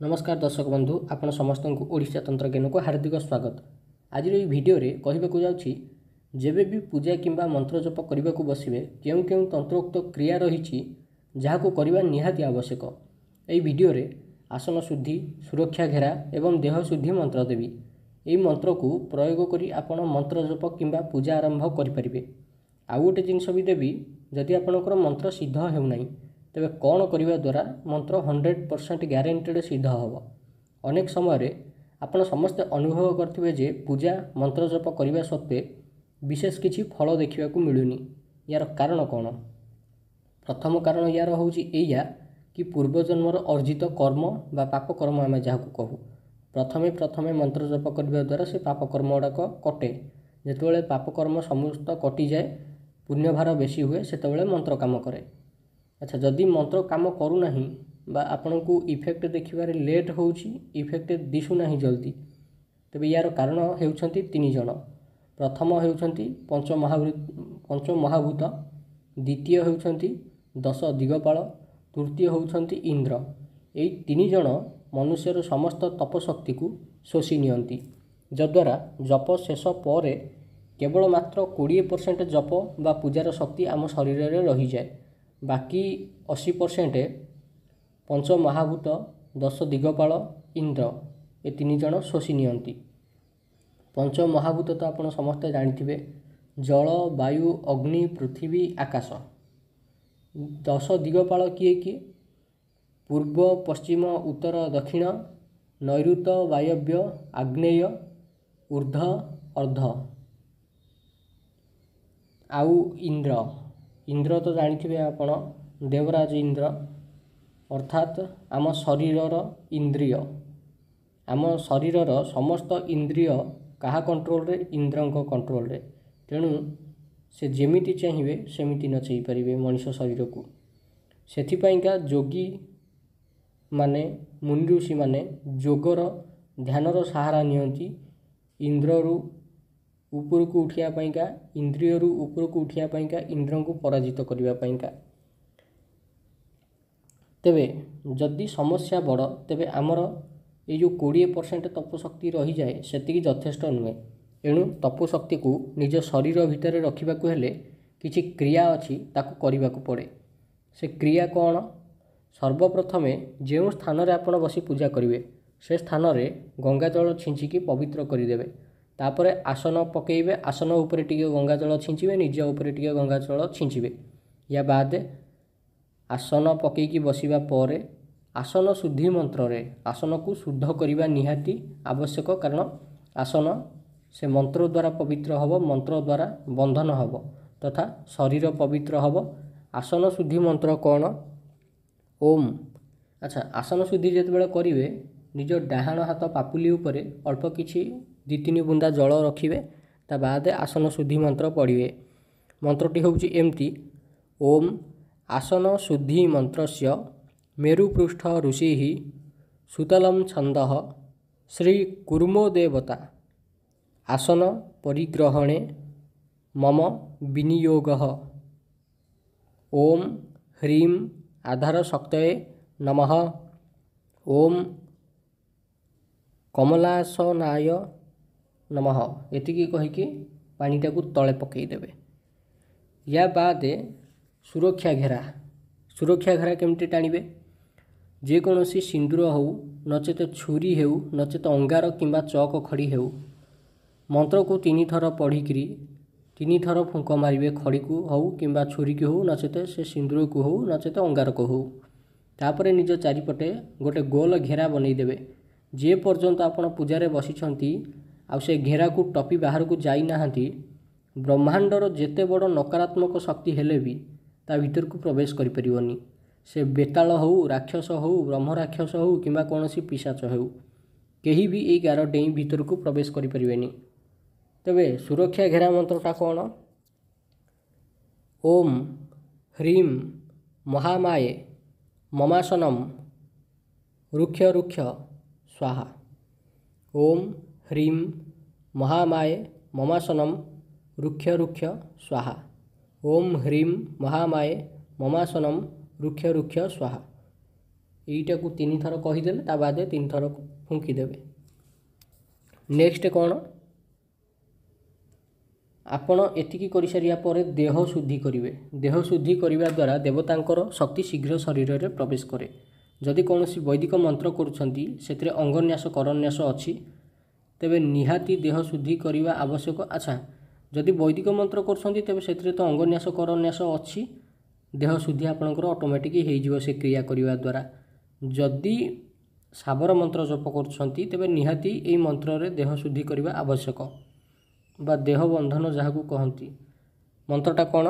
नमस्कार दर्शक बंधु आपण समस्त को ओडिशा तंत्रज्ञान को हार्दिक स्वागत। आज ये वीडियो रे कहबा जाउछि जेबे भी पूजा किंबा मंत्र जप करने को बसिबे केउ केउ तंत्रोक्त क्रिया रही जहाँ करवा निहाती आवश्यक। यही वीडियो रे आसन शुद्धि, सुरक्षा घेरा एवं देह शुद्धि मंत्र देवी। यही मंत्र को प्रयोग करी आपण मंत्र जप किंबा पूजा आरंभ करें। आउ गोटे जिनस भी देवी जदि आपणकर मंत्र सिद्ध होना तेबे कौन करने द्वारा मंत्र 100% ग्यारेंटेड सिद्ध हम। अनेक समय आपण समस्ते अनुभव करथिबे जे पूजा मंत्र जप करने सत्वे विशेष किछि फल देखा मिलूनी। यार कारण कौन? प्रथम कारण यार होउछि एया कि पूर्वजन्मर अर्जित कर्म बा पाप कर्म आम जहाँ कहू प्रथमे मंत्र जप करने द्वारा से पाप कर्म गुड़ाक कटे। जितेबाला पाप कर्म समस्त कटि जाए पुण्यभार बेसी हुए सेतेबाला मंत्र काम करे। अच्छा, जदि मंत्र काम करूना बा आपण को इफेक्ट देखिबारे लेट होउछि, इफेक्ट दिशुना जल्दी, तेबे यार कारण हेउछंती तीन जण। प्रथम हेउछंती पंचमहाभूत, द्वितीय हेउछंती 10 दिगपाल, तृतीय हेउछंती इंद्र। एई तीन जण मनुष्यर समस्त तपशक्ति को शोषि नियंती, जद्वारा जप शेष पर केवल मात्र 20% जप बा पूजार शक्ति आम शरीर में रही जाए। बाकी 80% पंचमहाभूत, 10 दिगपाल, इंद्र ये तीन जण शोषि नियंती। पंचमहाभूत तो आपण समस्ते जानिथिबे, जल, वायु, अग्नि, पृथ्वी, आकाश। 10 दिगपाल किए किए? पूर्व, पश्चिम, उत्तर, दक्षिण, नैऋत, वायव्य, आग्नेय, ऊर्ध्व, अर्ध। आउ इंद्र तो जानिथिबे आपण, देवराज इंद्र अर्थात आम शरीरर इंद्रिय। आम शरीरर समस्त इंद्रिय कहा कंट्रोल रे? इंद्रंक कंट्रोल रे। तेणु से जेमिति चाहिए सेमिति नचई पारिबे मनुष्य शरीर को। सेथिपाइका योगी माने, मुनि ऋषि माने योगर ध्यानर सहारा नियंती इंद्ररू ऊपर को उठिया पाइका, इंद्रियरू ऊपर को उठिया पाइका, इंद्र को पराजित करिवा पाइका। तेबे जदि समस्या बड़ तेबे आमर ये जो 20% तपशक्ति रही जाए सेतिकी यथेष्ट नुहे। एणु तपशक्ति को निज शरीर भितर रखा हेले किछि क्रिया अच्छी ताकू करने को पड़े। से क्रिया कौन? सर्वप्रथमे जो स्थान रे आपण बसी पूजा करेंगे से स्थान रे गंगा जल छिंचिकी पवित्र करदेवे। तापर आसन पकेबे, आसन उपरे टिके गंगा जल छिंचिबे, निज उपरे टिके गंगा जल छिंचिबे। या बाद आसन पकेकी बसिबा परे आसन शुद्धि मंत्र रे आसन को शुद्ध करने निहाती आवश्यक। कारण आसन से मंत्र द्वारा पवित्र हब, मंत्र द्वारा बंधन हब तथा शरीर पवित्र हब। आसन शुद्धि मंत्र कौन? ओम। अच्छा, आसन शुद्धि जितेबाला करेंगे निज डाहाण हाथ पापुली उपरे अल्प किछि 2-3 बुंदा जल रखिए, ता बाद आसन शुद्धि मंत्र पढ़िए। मंत्रटी होउछि एमती, ओम आसन शुद्धि मंत्रस्य मेरुपृष्ठ ऋषि सुतलम छंदः श्री कुर्मो देवता आसन परिग्रहणे मम विनियोगः। ओम ह्रीं आधार शक्तये नमः। ओम कमलासनाय नमः। एतिकी कहीकि पानीटा को तले पकईदेवे। या बाद सुरक्षा घेरा केमती टाणिबे? जेकोसी सिंदूर हो नचेत छुरी हो नचेत अंगार किंबा चौक खड़ी हो, मंत्र को 3 थर पढ़िकी 3 थर फुंक मारे खड़ी को हो किंबा छुरी को हो नचेत से सिंदूर को हो नचेत अंगार को हो। तापरे निज चारिपटे गोटे गोल घेरा बनईदेवे। जे पर्यंत आपण पूजारे बसिछंती आ से घेरा को टपी बाहर को जाई नाहंती, ब्रह्मांडर जेते बड़ नकारात्मक शक्ति हेले भी ता भीतर को प्रवेश करि परिबनी। से बेताल हो, राक्षस हो, ब्रह्म राक्षस हो किंबा कोनोसी पिशाच हो, केही भी ए गार डेई भीतर को प्रवेश करि परिबेनी। तबे सुरक्षा घेरा मंत्रटा कौन? ओम ह्रीं महामाये ममासनम रुक्ष रुक्ष स्वाहा। ओम ह्रीं महामाये ममासनम रुक्ष रुक्ष स्वाहा। ओम ह्रीं महामाये ममासनम रुक्ष रुक्ष स्वाहा। এইটা को 3 थर कहीदेले ता बाद 3 थर फुंकीदेवे। नेक्स्ट कौन आपण एतिकी कर सारिया पर देह शुद्धि करेंगे। देह शुद्धि करने द्वारा देवतांकर शक्ति शीघ्र शरीर में प्रवेश करे। जदि कौन वैदिक मंत्र करुँचे से अंगन्यास करन्यास अच्छी तेबे निहाती देह शुद्धि करने आवश्यक। अच्छा जदि वैदिक मंत्र करें तो अंगन्यास करन्यास अच्छी देह शुद्धि आपंकर ऑटोमेटिक हो से क्रिया करने द्वारा। जदि साबर मंत्र जप करुँचे तेबे निहाती यही मंत्र रे देह शुद्धि करने आवश्यक बा देह बंधन जहाँ को कहती। मंत्रटा कौन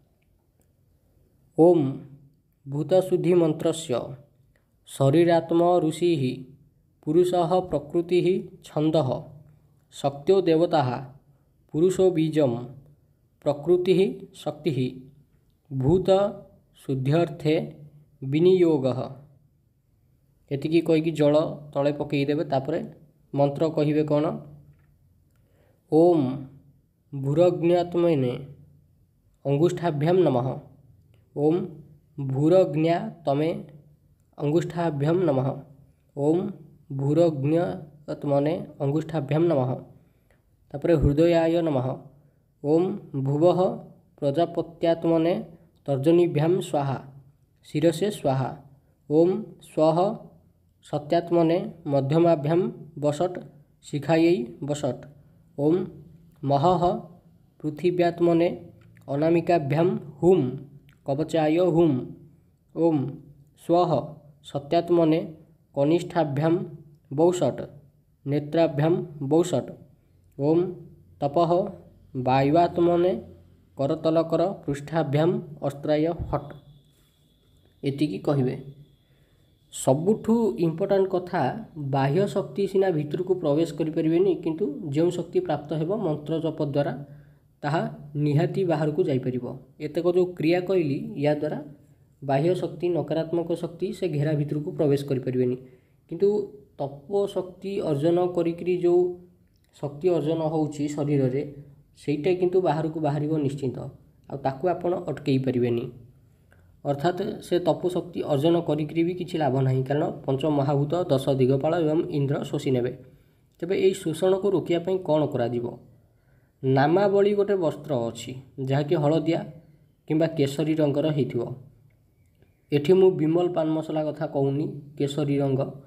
ओम भूतशुद्धि मंत्रस्य शरीरात्म ऋषि पुरुषः प्रकृति छंदः शक्त्यो देवता पुरुषो बीजम प्रकृति शक्ति भूत शुद्ध्यर्थे विनियोगः। एतिकी कहीकि जल तले पकईदेवे। तापर मंत्र कहिबे कौन ओम भूरज्ञात्मने अंगुष्ठाभ्याम नमः। ओम भूरज्ञातमे अंगुष्ठाभ्याम नमः। ओम भूरज्ञात्मने अंगुष्ठाभ्याम नमः। तापर हृदयाय नमः। ओम भुवः प्रजापत्यात्मने तर्जनीभ्याम स्वाहा शिरसे स्वाहा। ओम स्वः सत्यात्मने मध्यमाभ्याम वसट शिखायै वसट। ओम महः पृथिव्यात्मने अनामिकाभ्याम हुम कवचाय हुम। ओम स्वः सत्यात्मने कनिष्ठाभ्याम वौषट नेत्राभ्याम वौषट। ओम तपः वायुआत्मने करतलकर पृष्ठाभ्याम अस्त्राय हट। एतिकी कहिबे। सबुठु इम्पोर्टाट कथा बाह्य शक्ति सीना भितर को प्रवेश करें किंतु जो शक्ति प्राप्त हो मंत्र जप द्वारा ताहा निहाती बाहर को जापर। एतक जो क्रिया कहली या द्वारा बाह्य शक्ति नकारात्मक शक्ति से घेरा भितर को प्रवेश करें किंतु तप शक्ति अर्जन करी जो शक्ति अर्जन होउची शरीर रे सेटा किंतु बाहर को बाहर निश्चिंत आकु आपण अटकई पारे। अर्थात से तप शक्ति अर्जन करी भी किसी लाभ ना कारण पंच महाभूत 10 दिगपाल एवं इंद्र शोषी ने। तेबे यही शोषण को रोकियापी कौन करा नामावली गोटे वस्त्र अच्छी जहाँकि हलदिया किंबा केसरी रंगर हो। एठी मु विमल पान मसला कथा कहूनी। केसरी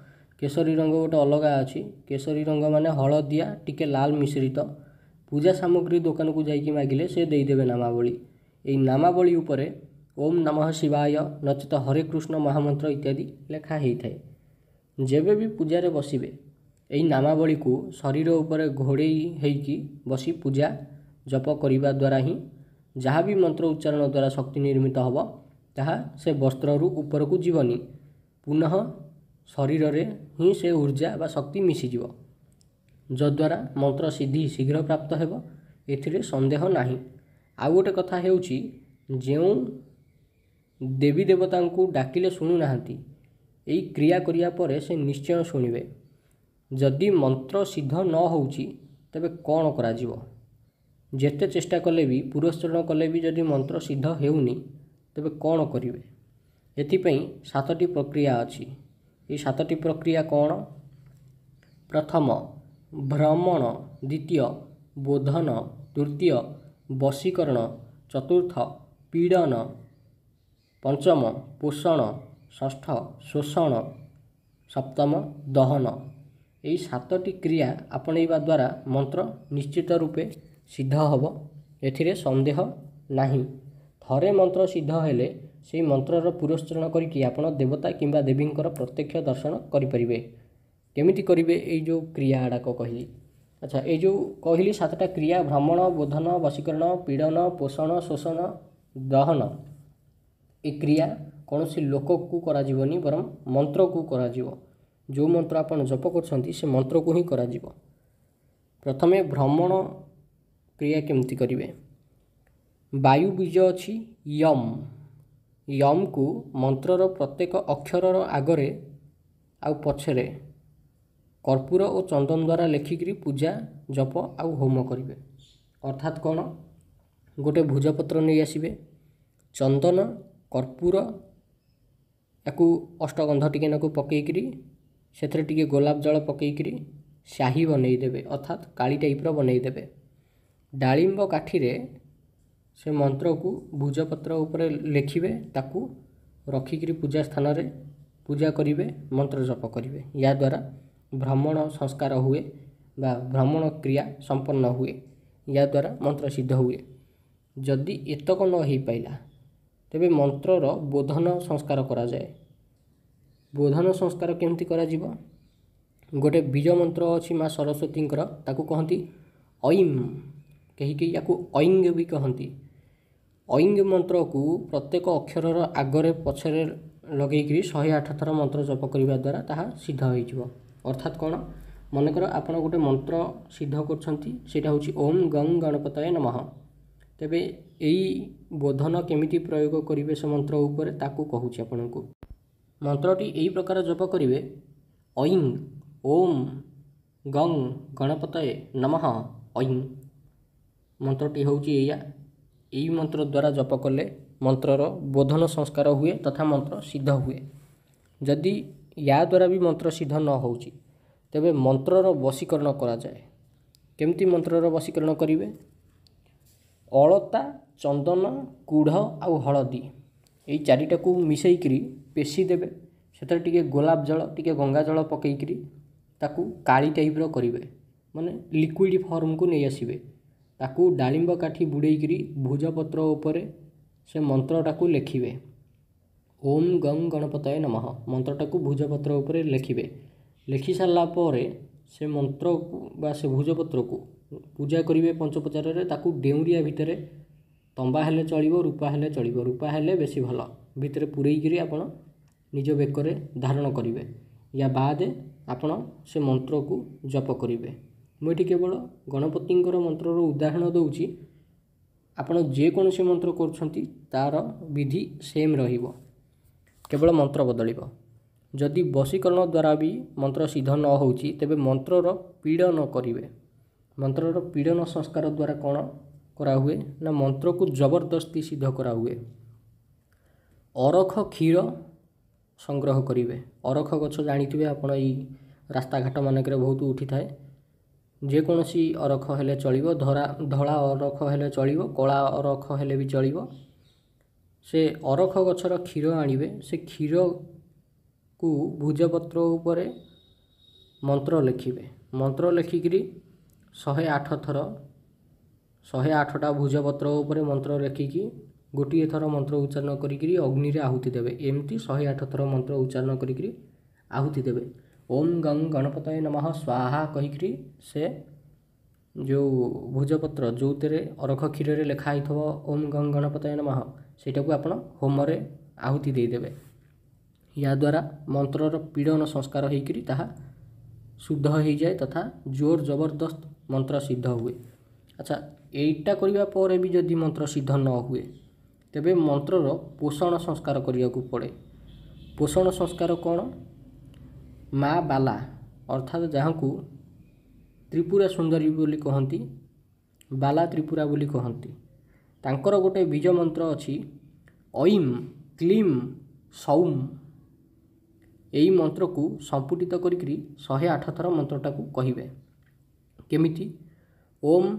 रंग गोटे अलगा अच्छी। केसरी रंग माने हलदिया टिके लाल मिश्रित। पूजा सामग्री दुकान को जाइए मागिले से देदेवे नामावली। यही नामावली उपरे ओम नमः शिवाय नचेत हरे कृष्ण महामंत्र इत्यादि लेखा होता है। जेबे भी पूजा रे बसिबे यही नामावली को शरीर उपर घोड़ेई होइकी बसी पूजा जप करने द्वारा ही जहाँ भी मंत्र उच्चारण द्वारा शक्ति निर्मित होब ताहा से वस्त्र ऊपर को जीवनी पुनः शरीर रे ही से ऊर्जा बा शक्ति मिसीज जद्वारा मंत्र सिद्धि शीघ्र प्राप्त हेब। एथिरे संदेह नाही। आउ गोटे कथा हेउची जेउ देवी देवता को डाकिले शुणु नाहांती यही क्रिया करिया परे से निश्चय शुणिबे। जदि मंत्र सिद्ध न होउची तबे कौन करा जीवो। जेते चेष्टा कले भी पुरस्चरण कले भी जदि मंत्र सिद्ध हेउनी तबे कौन करिवे। एथिपई 7टी प्रक्रिया अछि। ये 7टी प्रक्रिया कौन प्रथम भ्रमण द्वितीय बोधन तृतीय वशीकरण चतुर्थ पीडन पंचम पोषण षष्ठ शोषण सप्तम दहन। यही 7टी क्रिया आपणैवा द्वारा मंत्र निश्चित रूपे सिद्ध हब। एथिरे संदेह नाही। थरे मंत्र सिद्ध हेले से मंत्रर पुरस्चरण करिकि आपण देवता किंबा देवींकर प्रत्यक्ष दर्शन करिपरिबे। केमिति करिबे एई जो क्रिया आड़ाक कहली। अच्छा ये जो कहली 7टा क्रिया भ्रमण बोधन वशीकरण पीड़न पोषण शोषण दहन ए क्रिया कौन सी लोक को करा जीवनी बरम मंत्र को करा जीव। जो मंत्र आपण जप करछंती से मंत्र को ही करा जीव। प्रथमे भ्रमण क्रिया केमती करिवे। वायु बीज अछि यम। यम को मंत्रर प्रत्येक अक्षरर आगरे आउ पछरे कर्पूर और चंदन द्वारा लेखिकी पूजा जप आउ होम करिवे। अर्थात कौन गोटे भुजपत्र नहीं आसबे चंदन कर्पूर याकू अष्टगंध टिके नाकू पकईकरी से टिके गोलाप जल पकईकरी शाही बनईदेवे अर्थात काली टाइप्र बनईदेवे। डालिंब काठी से मंत्र को भुजपत्र उपर लिखिबे ताकू रखिकी पूजा स्थान रे पूजा करिवे मंत्र जप करिवे। या द्वारा भ्रमण संस्कार हुए बा भ्रमण क्रिया संपन्न हुए। या द्वारा मंत्र सिद्ध हुए। जदि एतक न हो पाइला तेबे मंत्रर बोधन संस्कार करा जाए। बोधन संस्कार केमती करा जीवो? गोटे बीज मंत्र अच्छी माँ सरस्वती ताकू कहती ऐं कहीकि याकू ऐंग भी कहती। ऐंग मंत्र को प्रत्येक अक्षर आगरे पछरे लगेकरी 108 थर मंत्र जप करने द्वारा ताहा सिद्ध हो। अर्थात कौन मनकर आपण गोटे मंत्र सिद्ध करटा हूँ ओम गंग गणपतये नमः। तेबे यही बोधन केमिति प्रयोग करेंगे से मंत्र उपर ताकू कहूँ आपण को। मंत्रटी यही प्रकार जप करेंगे ऐं ओम गंग गणपतये नमः ऐं। मंत्रटी हूँ यही मंत्र द्वारा जप कले मंत्रर बोधन संस्कार हुए तथा मंत्र सिद्ध हुए। जदि या द्वारा भी मंत्र सिद्ध न होउची तेबे मंत्रर वशीकरण करा जाए। केमती मंत्रर वशीकरण करिवे? अलता चंदन कूढ़ आउ हलदी यही चारिटा को मिसईकरी पेशी देवे। से टिके गोलाप जल टिके गंगा जल पकईकरी ताकू काली टाइप्र करेंगे माने लिक्विड फॉर्म को नहीं आसबे। ताकू डालिंब काठी बुड़ेकरी भुजपत्र उपरे से मंत्रटा को लिखिबे ओम गंग गणपतये नमः। मंत्रटा को भुजपत्र उपरे लिखिबे। लिखि सारा पर से मंत्र बा से भुजपत्र को पूजा करेंगे पंचोपचार रे। ताकू डेउरिया भितर तंबा हेले चलिबो रूपा हेले चलिबो। रूपा हेले बेसी भल भितर पुरेइकरी आपण निज बेकरे धारण करेंगे। या बाद आपण से मंत्र को जप करेंगे। मुझे केवल गणपति मंत्रर उदाहरण दूची। आपण जेकोसी मंत्र करुँच तार विधि सेम रहिबो केवल मंत्र बदलिबो। जदि वशीकरण द्वारा भी मंत्र सिद्ध न होउची तेबे मंत्रर पीड़न करेंगे। मंत्रर पीड़न संस्कार द्वारा कौन करा हुए ना मंत्र को जबरदस्ती सिद्ध करा हुए। अरख क्षीर संग्रह करेंगे। अरख गछ जानी आपण ई रास्ता घाट मानक बहुत उठी थाए। जेकोसी अरख हेले चलिबो। धला अरख हेले चलिबो कला अरख हेले भी चलिबो। से अरख गछर क्षीर आनिबे। से क्षीर को भुजपत्र उपरे मंत्र लिखिबे। मंत्र लिखिकी 108 थर 108टा भुजपत्र उपरे मंत्र लिखिकी गोटे थर मंत्र उच्चारण करी अग्नि रे आहुति देवे। एमती 108 थर मंत्र उच्चारण करी आहुति देवे। ओम गंग गणपतये नमः स्वाहा कहीकि से जो भुजपत्र जो तेरे अरख क्षीर रे लिखाई थो ओम गंग गणपतये नमः सेटा को आपण होम रे आहुति दे देवे। या द्वारा मंत्रर पीड़न संस्कार होइकरी ताहा शुद्ध हो जाए तथा जोर जबरदस्त मंत्र सिद्ध हुए। अच्छा एटा करबा पर भी जदि मंत्र सिद्ध न हुए तेबे मंत्रर पोषण संस्कार करिया को पड़े। पोषण संस्कार कौन? माँ बाला अर्थात जहाँ को त्रिपुरा सुंदरी बोली कहती बाला त्रिपुरा बोली कहती तांकर गोटे बीज मंत्र अच्छी ऐं क्लीं सौं। यही मंत्र को संपुटित करी 108 थर मंत्रटा को कहिबे। केमिति? ओम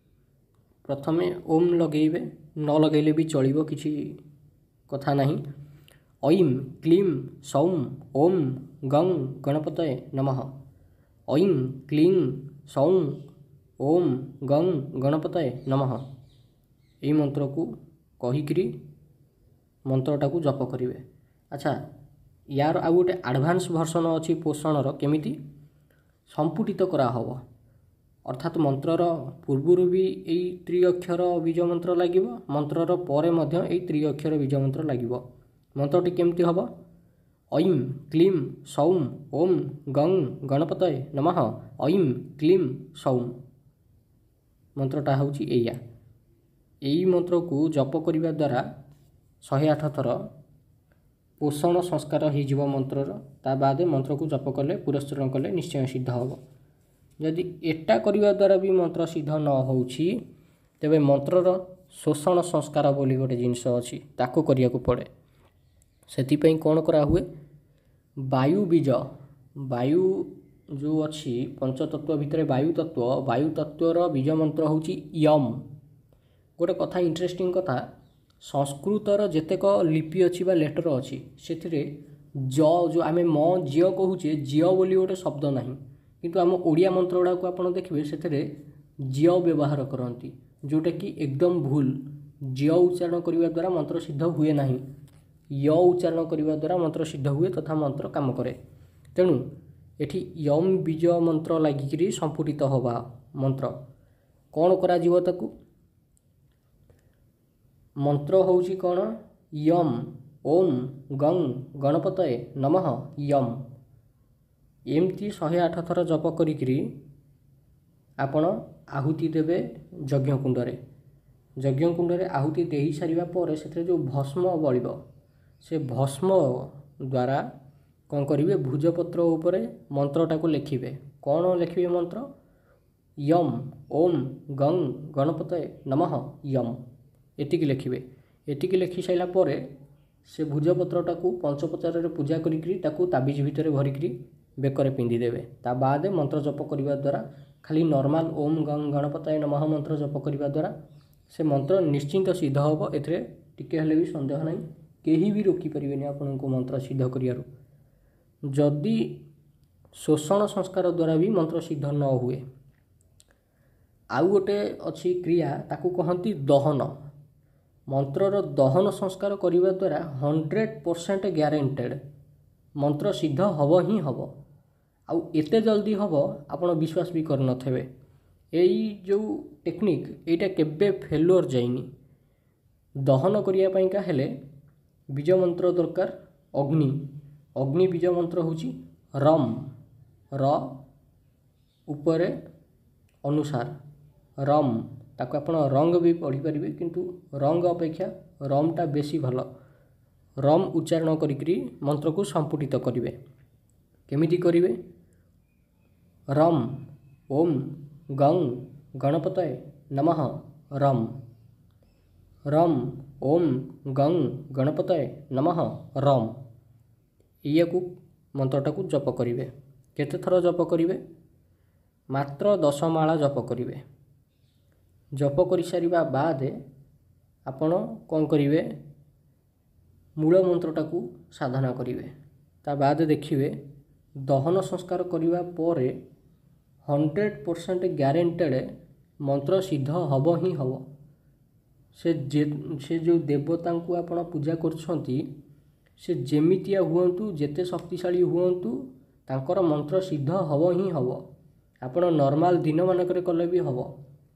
प्रथमे ओम लगेबे न लगेले भी चलिबो किछि कथा नहीं। ऐं क्लीं सौं ओम गंग गणपतये नमः। ऐं क्लीं सौं ओम गंग गणपतये नमः। यही मंत्र को कहीकि मंत्रटा को जप करेंगे। अच्छा यार आ गोटे एडवांस वर्सन अच्छी पोषणर केमिति संपुटित करा हबो। अर्थात मंत्रर पूर्वर भी यही 3 अक्षर बीज मंत्र लगे मंत्रर पर मध्य यही 3 अक्षर बीज मंत्र लगे। मंत्रटी केमती हबो? ऐं क्लीं सौं ओम गंग गणपतये नमः ऐं क्लीं सौं। मंत्रटा हूँ एया। यही मंत्र को जप करने द्वारा 108 थर पोषण संस्कार हो मंत्रर। ता बाद मंत्र को जप कले पुरस्चरण कले निश्चय सिद्ध हम। जदि एटा करने द्वारा भी मंत्र सिद्ध न होउछि तेबे मंत्रर शोषण संस्कार बोली गोटे जिनस अच्छी ताको करिया को पड़े। ସେଥିପାଇଁ କ'ଣ କରାହୁଏ, ବାୟୁ ବୀଜ, ବାୟୁ ଯେଉଁ ଅଛି ପଞ୍ଚତତ୍ତ୍ୱ ଭିତରେ ବାୟୁ ତତ୍ତ୍ୱର ବୀଜ ମନ୍ତ୍ର ହେଉଛି ୟମ୍। ଗୋଟେ କଥା ଇଣ୍ଟରେଷ୍ଟିଂ କଥା, ସଂସ୍କୃତର ଯେତେକ ଲିପି ଅଛି ବା ଲେଟର ଅଛି ସେଥିରେ ଯେଉଁ ଆମେ ଝିଅ କହୁଛେ, ଝିଅ ବୋଲି ଗୋଟେ ଶବ୍ଦ ନାହିଁ, କିନ୍ତୁ ଆମ ଓଡ଼ିଆ ମନ୍ତ୍ର ଗୁଡ଼ାକୁ ଆପଣ ଦେଖିବେ ସେଥିରେ ଝିଅ ବ୍ୟବହାର କରନ୍ତି, ଯେଉଁଟାକି ଏକଦମ ଭୁଲ। ଝିଅ ଉଚ୍ଚାରଣ କରିବା ଦ୍ୱାରା ମନ୍ତ୍ର ସିଦ୍ଧ ହୁଏ ନାହିଁ, ଉଚ୍ଚାରଣ କରିବା ଦ୍ୱାରା ମନ୍ତ୍ର ସିଦ୍ଧ ହୁଏ ତଥା ମନ୍ତ୍ର କାମ କରେ। ତେଣୁ ଏଠି ୟମ୍ ବୀଜ ମନ୍ତ୍ର ଲାଗିକିରି ସମ୍ପୁଟିତ ହେବା ମନ୍ତ୍ର। କ'ଣ କରାଯିବ ତାକୁ, ମନ୍ତ୍ର ହେଉଛି କ'ଣ, ୟମ୍ ଓମ୍ ଗଂ ଗଣପତୟେ ନମଃ ୟମ୍। ଏମିତି 108 ଥର ଜପ କରିକିରି ଆପଣ ଆହୁତି ଦେବେ ଯଜ୍ଞକୁଣ୍ଡରେ। ଯଜ୍ଞକୁଣ୍ଡରେ ଆହୁତି ଦେଇ ସାରିବା ପରେ ସେଥିରେ ଯେଉଁ ଭସ୍ମ ବଳିବ, ସେ ଭସ୍ମ ଦ୍ୱାରା କ'ଣ କରିବେ, ଭୁଜପତ୍ର ଉପରେ ମନ୍ତ୍ରଟାକୁ ଲେଖିବେ। କ'ଣ ଲେଖିବେ ମନ୍ତ୍ର, ୟମ୍ ଓମ୍ ଗଂ ଗଣପତୟେ ନମଃ ୟମ୍, ଏତିକି ଲେଖିବେ। ଏତିକି ଲେଖି ସାରିଲା ପରେ ସେ ଭୁଜପତ୍ରଟାକୁ ପଞ୍ଚୋପଚାରରେ ପୂଜା କରିକିରି ତାକୁ ତାବିଜ ଭିତରେ ଭରିକିରି ବେକରେ ପିନ୍ଧିଦେବେ। ତା ବାଦେ ମନ୍ତ୍ର ଜପ କରିବା ଦ୍ୱାରା, ଖାଲି ନର୍ମାଲ ଓମ୍ ଗଂ ଗଣପତୟେ ନମଃ ମନ୍ତ୍ର ଜପ କରିବା ଦ୍ୱାରା ସେ ମନ୍ତ୍ର ନିଶ୍ଚିନ୍ତ ସିଦ୍ଧ ହେବ। ଏଥିରେ ଟିକେ ହେଲେ ବି ସନ୍ଦେହ ନାହିଁ, କେହି ବି ରୋକିପାରିବେନି ଆପଣଙ୍କୁ ମନ୍ତ୍ର ସିଦ୍ଧ କରିବାରୁ। ଯଦି ଶୋଷଣ ସଂସ୍କାର ଦ୍ୱାରା ବି ମନ୍ତ୍ର ସିଦ୍ଧ ନ ହୁଏ, ଆଉ ଗୋଟେ ଅଛି କ୍ରିୟା, ତାକୁ କହନ୍ତି ଦହନ। ମନ୍ତ୍ରର ଦହନ ସଂସ୍କାର କରିବା ଦ୍ୱାରା 100% ଗ୍ୟାରେଣ୍ଟେଡ଼ ମନ୍ତ୍ର ସିଦ୍ଧ ହେବ ହିଁ ହେବ। ଆଉ ଏତେ ଜଲ୍ଦି ହେବ ଆପଣ ବିଶ୍ୱାସ ବି କରିନଥିବେ। ଏଇ ଯେଉଁ ଟେକ୍ନିକ୍, ଏଇଟା କେବେ ଫେଲୁଅର୍ ଯାଇନି। ଦହନ କରିବା ପାଇଁକା ହେଲେ ବୀଜ ମନ୍ତ୍ର ଦରକାର, ଅଗ୍ନି ବୀଜ ମନ୍ତ୍ର ହେଉଛି ରମ୍, ର ଉପରେ ଅନୁସାର ରମ୍, ତାକୁ ଆପଣ ରଙ୍ଗ ବି ପଢ଼ିପାରିବେ, କିନ୍ତୁ ରଙ୍ଗ ଅପେକ୍ଷା ରମ୍ଟା ବେଶୀ ଭଲ। ରମ୍ ଉଚ୍ଚାରଣ କରିକିରି ମନ୍ତ୍ରକୁ ସମ୍ପୁଟିତ କରିବେ। କେମିତି କରିବେ, ରମ୍ ଓମ୍ ଗଂ ଗଣପତୟେ ନମଃ ରମ୍, ରମ୍ ଓମ୍ ଗଂ ଗଣପତୟେ ନମଃ ରମ୍, ଇଏକୁ ମନ୍ତ୍ରଟାକୁ ଜପ କରିବେ। କେତେ ଥର ଜପ କରିବେ, ମାତ୍ର 10 ମାଳା ଜପ କରିବେ। ଜପ କରିସାରିବା ବାଦେ ଆପଣ କ'ଣ କରିବେ, ମୂଳ ମନ୍ତ୍ରଟାକୁ ସାଧନା କରିବେ। ତା ବାଦେ ଦେଖିବେ ଦହନ ସଂସ୍କାର କରିବା ପରେ 100% ଗ୍ୟାରେଣ୍ଟେଡ଼ ମନ୍ତ୍ର ସିଦ୍ଧ ହେବ ହିଁ ହେବ। ସେ ଯେଉଁ ଦେବତାଙ୍କୁ ଆପଣ ପୂଜା କରୁଛନ୍ତି, ସେ ଯେମିତିଆ ହୁଅନ୍ତୁ, ଯେତେ ଶକ୍ତିଶାଳୀ ହୁଅନ୍ତୁ, ତାଙ୍କର ମନ୍ତ୍ର ସିଦ୍ଧ ହେବ ହିଁ ହେବ। ଆପଣ ନର୍ମାଲ ଦିନମାନଙ୍କରେ କଲେ ବି ହେବ।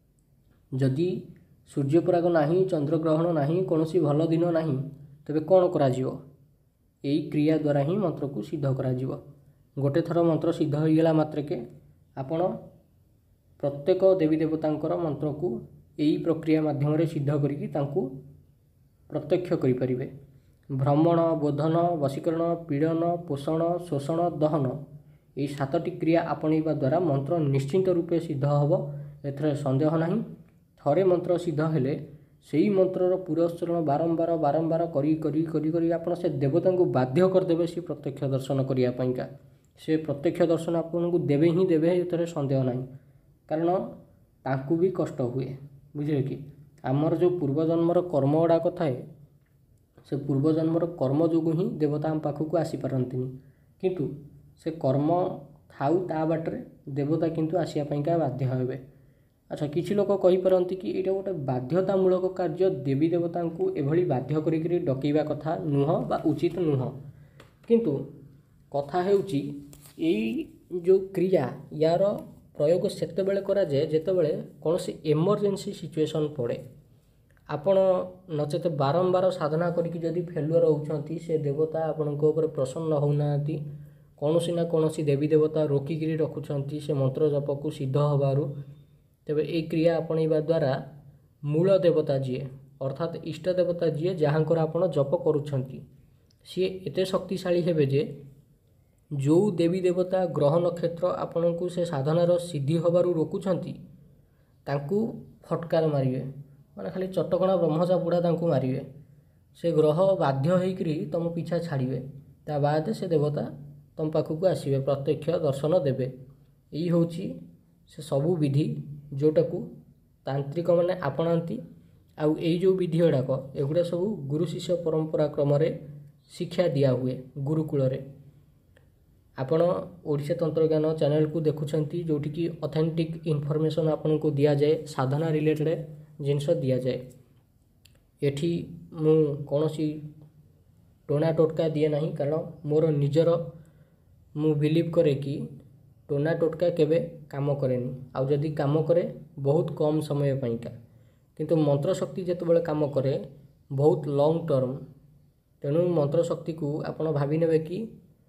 ଯଦି ସୂର୍ଯ୍ୟପରାଗ ନାହିଁ, ଚନ୍ଦ୍ରଗ୍ରହଣ ନାହିଁ, କୌଣସି ଭଲ ଦିନ ନାହିଁ, ତେବେ କ'ଣ କରାଯିବ, ଏଇ କ୍ରିୟା ଦ୍ୱାରା ହିଁ ମନ୍ତ୍ରକୁ ସିଦ୍ଧ କରାଯିବ। ଗୋଟେ ଥର ମନ୍ତ୍ର ସିଦ୍ଧ ହୋଇଗଲା ମାତ୍ରକେ ଆପଣ ପ୍ରତ୍ୟେକ ଦେବୀ ଦେବତାଙ୍କର ମନ୍ତ୍ରକୁ ଏଇ ପ୍ରକ୍ରିୟା ମାଧ୍ୟମରେ ସିଦ୍ଧ କରିକି ତାଙ୍କୁ ପ୍ରତ୍ୟକ୍ଷ କରିପାରିବେ। ଭ୍ରମଣ, ବୋଧନ, ବଶୀକରଣ, ପୀଡ଼ନ, ପୋଷଣ, ଶୋଷଣ, ଦହନ, ଏହି 7ଟି କ୍ରିୟା ଆପଣେଇବା ଦ୍ୱାରା ମନ୍ତ୍ର ନିଶ୍ଚିନ୍ତ ରୂପେ ସିଦ୍ଧ ହେବ, ଏଥିରେ ସନ୍ଦେହ ନାହିଁ। ଥରେ ମନ୍ତ୍ର ସିଦ୍ଧ ହେଲେ ସେଇ ମନ୍ତ୍ରର ପୁରସ୍ଚରଣ ବାରମ୍ବାର କରି ଆପଣ ସେ ଦେବତାଙ୍କୁ ବାଧ୍ୟ କରିଦେବେ ସେ ପ୍ରତ୍ୟକ୍ଷ ଦର୍ଶନ କରିବା ପାଇଁକା। ସେ ପ୍ରତ୍ୟକ୍ଷ ଦର୍ଶନ ଆପଣଙ୍କୁ ଦେବେ ହିଁ ଦେବେ, ଏଥିରେ ସନ୍ଦେହ ନାହିଁ। କାରଣ ତାଙ୍କୁ ବି କଷ୍ଟ ହୁଏ, ବୁଝିଲେ କି। ଆମର ଯେଉଁ ପୂର୍ବଜନ୍ମର କର୍ମ ଗୁଡ଼ାକ ଥାଏ, ସେ ପୂର୍ବଜନ୍ମର କର୍ମ ଯୋଗୁଁ ହିଁ ଦେବତା ଆମ ପାଖକୁ ଆସିପାରନ୍ତିନି, କିନ୍ତୁ ସେ କର୍ମ ଥାଉ ତା ବାଟରେ ଦେବତା କିନ୍ତୁ ଆସିବା ପାଇଁକା ବାଧ୍ୟ ହେବେ। ଆଚ୍ଛା, କିଛି ଲୋକ କହିପାରନ୍ତି କି ଏଇଟା ଗୋଟେ ବାଧ୍ୟତାମୂଳକ କାର୍ଯ୍ୟ, ଦେବୀ ଦେବତାଙ୍କୁ ଏଭଳି ବାଧ୍ୟ କରିକିରି ଡକେଇବା କଥା ନୁହଁ ବା ଉଚିତ ନୁହଁ। କିନ୍ତୁ କଥା ହେଉଛି, ଏଇ ଯେଉଁ କ୍ରିୟା, ୟାର ପ୍ରୟୋଗ ସେତେବେଳେ କରାଯାଏ ଯେତେବେଳେ କୌଣସି ଏମର୍ଜେନ୍ସି ସିଚୁଏସନ୍ ପଡ଼େ। ଆପଣ ନଚେତ ବାରମ୍ବାର ସାଧନା କରିକି ଯଦି ଫେଲୁଅର୍ ହେଉଛନ୍ତି, ସେ ଦେବତା ଆପଣଙ୍କ ଉପରେ ପ୍ରସନ୍ନ ହେଉନାହାନ୍ତି, କୌଣସି ନା କୌଣସି ଦେବୀ ଦେବତା ରୋକିକିରି ରଖୁଛନ୍ତି ସେ ମନ୍ତ୍ର ଜପକୁ ସିଦ୍ଧ ହେବାରୁ, ତେବେ ଏହି କ୍ରିୟା ଆପଣେଇବା ଦ୍ୱାରା ମୂଳ ଦେବତା ଯିଏ, ଅର୍ଥାତ୍ ଇଷ୍ଟ ଦେବତା ଯିଏ, ଯାହାଙ୍କର ଆପଣ ଜପ କରୁଛନ୍ତି, ସିଏ ଏତେ ଶକ୍ତିଶାଳୀ ହେବେ ଯେ ଯେଉଁ ଦେବୀ ଦେବତା ଗ୍ରହ ନକ୍ଷତ୍ର ଆପଣଙ୍କୁ ସେ ସାଧନାର ସିଦ୍ଧି ହେବାରୁ ରୋକୁଛନ୍ତି, ତାଙ୍କୁ ଫଟକାର ମାରିବେ, ମାନେ ଖାଲି ଚଟକଣା ବ୍ରହ୍ମଚାପୁଡ଼ା ତାଙ୍କୁ ମାରିବେ। से ग्रह बाध्य होकर तुम पीछा छाड़े ता बाद से देवता तुम पाखक आसवे प्रत्यक्ष दर्शन देवे। यही हूँ से सबू विधि जोटा को तांत्रिक मैंने आपणाती आउ यही जो विधि गुड़ाक एगुड़ा सब गुरु शिष्य परंपरा क्रम शिक्षा दिया हुए गुरुकूल। आपण ओडिशा तंत्र ज्ञान चैनल को देखुंट जोटि कि ऑथेंटिक इनफॉरमेशन आपन को दिया जाए, साधना रिलेटेड जिनस दिया जाए। एठी मु कौनसी टोना टोटका दिए नहीं, कारण मोर निजर मु बिलीव करे कि टोना टोटका केबे काम करेनी, आउ जदि काम करे बहुत कम समय पाइका, किंतु मंत्र शक्ति जितेबाला काम करे बहुत लॉन्ग टर्म। तेणु मंत्र शक्ति को आपण भावी नेबे कि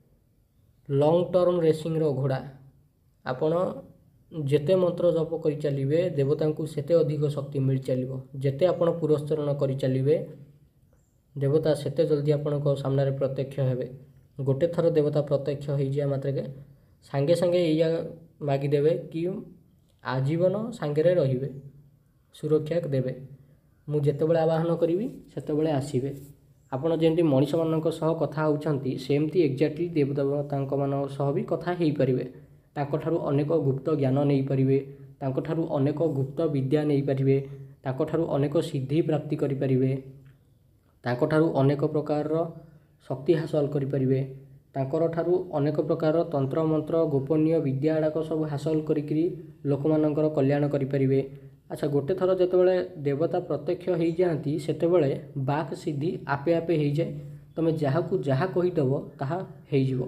लॉन्ग टर्म रेसिंग रो घोड़ा। आपण जेते मंत्र जप करि चलिबे देवता को सेते अधिक शक्ति मिल चलिबो। जेते आपण पुरस्चरण करि चलिबे देवता सेते जल्दी आपण को सामने रे प्रत्यक्ष हेबे। गोटे थर देवता प्रत्यक्ष हो जाए मात्र के सांगे सांगे या मागी देवे कि आजीवन सांगे रे रहिबे, सुरक्षा देवे। मु जेतेबेले आवाहन करिवि सेतेबेले आसीबे। आपण जेमती मनीष मानक सह कथा होउछंती सेमती एक्जाक्टली देवदेवतांक मानक सह भी कथा हेई परिबे। तांको ठारू अनेक गुप्त ज्ञान नहीं परिबे, तांको ठारू अनेक गुप्त विद्या नहीं परिबे, तांको ठारू अनेक सिद्धि प्राप्ति करि परिबे, तांको ठारू अनेक प्रकार शक्ति हासिल करि परिबे, तांकर ठारू अनेक प्रकार तंत्र मंत्र गोपनीय विद्या आड़ाक सब हासिल करिकरी लोकमानंकर कल्याण करि परिबे। अच्छा, गोटे थर जितेबाला देवता प्रत्यक्ष हो जाती सेतेबेले बाक सिद्धि आपे आपे हो जाए। तुम जहाँ को जहाँ कहीदेव ताहा हो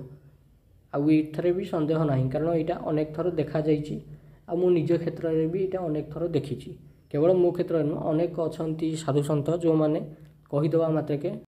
आउे भी संदेह ना, कारण यहाँ अनेक थर देखा जाइए। आ मो निज क्षेत्र में भी यहाँ अनेक थर देखी, केवल मो क्षेत्र में अनेक अच्छा साधु सन्थ जो मैंने कहीदेवा मात्रके